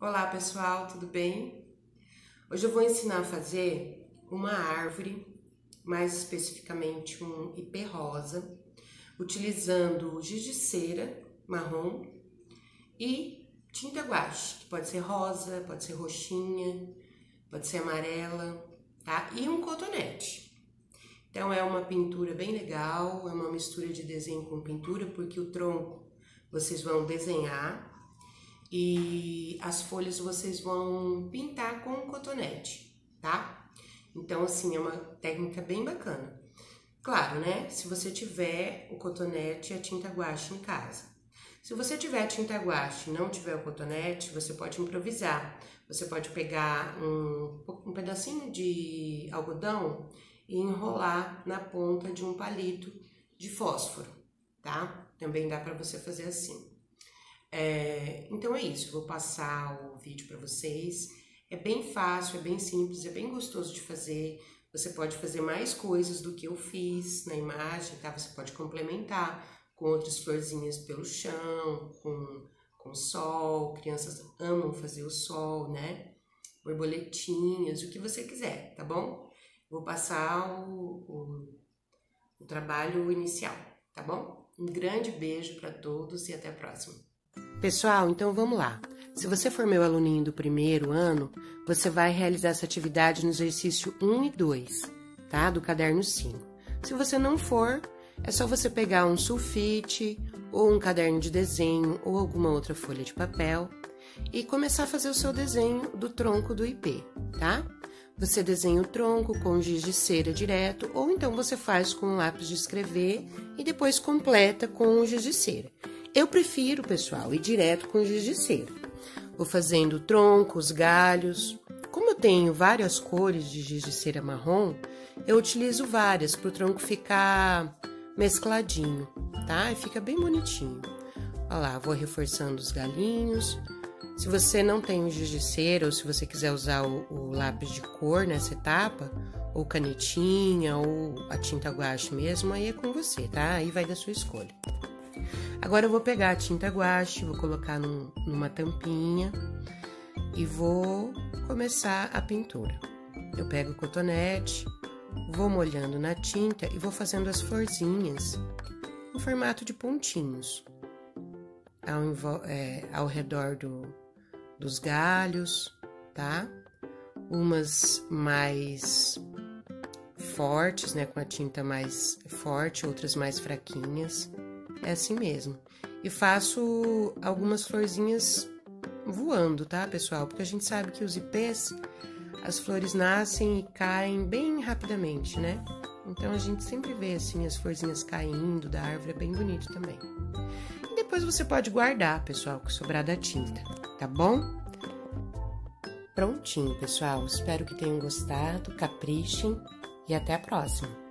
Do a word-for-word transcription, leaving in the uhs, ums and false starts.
Olá pessoal, tudo bem? Hoje eu vou ensinar a fazer uma árvore, mais especificamente um ipê rosa, utilizando giz de cera marrom e tinta guache, que pode ser rosa, pode ser roxinha, pode ser amarela, tá? E um cotonete. Então é uma pintura bem legal, é uma mistura de desenho com pintura, porque o tronco vocês vão desenhar e as folhas vocês vão pintar com cotonete, tá? Então, assim, é uma técnica bem bacana. Claro, né? Se você tiver o cotonete e a tinta guache em casa. Se você tiver a tinta guache e não tiver o cotonete, você pode improvisar. Você pode pegar um, um pedacinho de algodão e enrolar na ponta de um palito de fósforo, tá? Também dá para você fazer assim. É, então é isso, vou passar o vídeo para vocês. É bem fácil, é bem simples, é bem gostoso de fazer. Você pode fazer mais coisas do que eu fiz na imagem, tá? Você pode complementar com outras florzinhas pelo chão, com, com sol. Crianças amam fazer o sol, né? Borboletinhas, o que você quiser, tá bom? Vou passar o, o, o trabalho inicial, tá bom? Um grande beijo para todos e até a próxima. Pessoal, então vamos lá. Se você for meu aluninho do primeiro ano, você vai realizar essa atividade no exercício um e dois, tá? Do caderno cinco. Se você não for, é só você pegar um sulfite, ou um caderno de desenho, ou alguma outra folha de papel, e começar a fazer o seu desenho do tronco do ipê, tá? Você desenha o tronco com giz de cera direto, ou então você faz com um lápis de escrever e depois completa com o giz de cera. Eu prefiro, pessoal, ir direto com giz de cera. Vou fazendo o tronco, os galhos. Como eu tenho várias cores de giz de cera marrom, eu utilizo várias para o tronco ficar mescladinho, tá? E fica bem bonitinho. Olha lá, vou reforçando os galinhos. Se você não tem o giz de cera, ou se você quiser usar o, o lápis de cor nessa etapa, ou canetinha, ou a tinta guache mesmo, aí é com você, tá? Aí vai da sua escolha. Agora eu vou pegar a tinta guache, vou colocar num, numa tampinha e vou começar a pintura. Eu pego o cotonete, vou molhando na tinta e vou fazendo as florzinhas em formato de pontinhos ao, é, ao redor do, dos galhos, tá? Umas mais fortes, né, com a tinta mais forte, outras mais fraquinhas. É assim mesmo. E faço algumas florzinhas voando, tá, pessoal? Porque a gente sabe que os ipês, as flores nascem e caem bem rapidamente, né? Então, a gente sempre vê, assim, as florzinhas caindo da árvore, é bem bonito também. E depois você pode guardar, pessoal, com sobrar da tinta, tá bom? Prontinho, pessoal. Espero que tenham gostado, caprichem e até a próxima.